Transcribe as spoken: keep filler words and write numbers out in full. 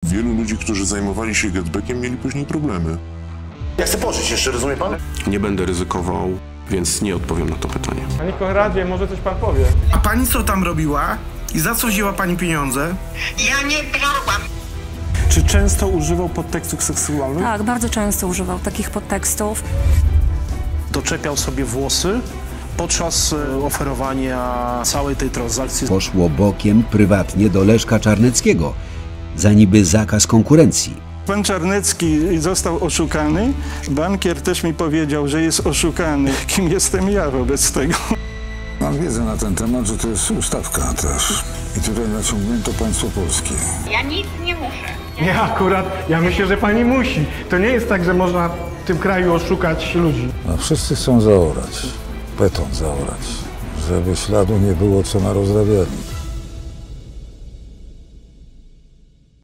Wielu ludzi, którzy zajmowali się getbackiem, mieli później problemy. Ja chcę pożyć jeszcze, rozumie pan? Nie będę ryzykował, więc nie odpowiem na to pytanie. Panie Konradzie, może coś pan powie? A pani co tam robiła? I za co wzięła pani pieniądze? Ja nie brałam. Czy często używał podtekstów seksualnych? Tak, bardzo często używał takich podtekstów. Doczepiał sobie włosy podczas oferowania całej tej transakcji. Poszło bokiem prywatnie do Leszka Czarneckiego za niby zakaz konkurencji. Pan Czarnecki został oszukany. Bankier też mi powiedział, że jest oszukany. Kim jestem ja wobec tego? Mam wiedzę na ten temat, że to jest ustawka też. I tutaj naciągnięto państwo polskie. Ja nic nie muszę. Nie, akurat, ja myślę, że pani musi. To nie jest tak, że można w tym kraju oszukać ludzi. A wszyscy chcą zaorać, beton zaorać, żeby śladu nie było co na rozrabianiu.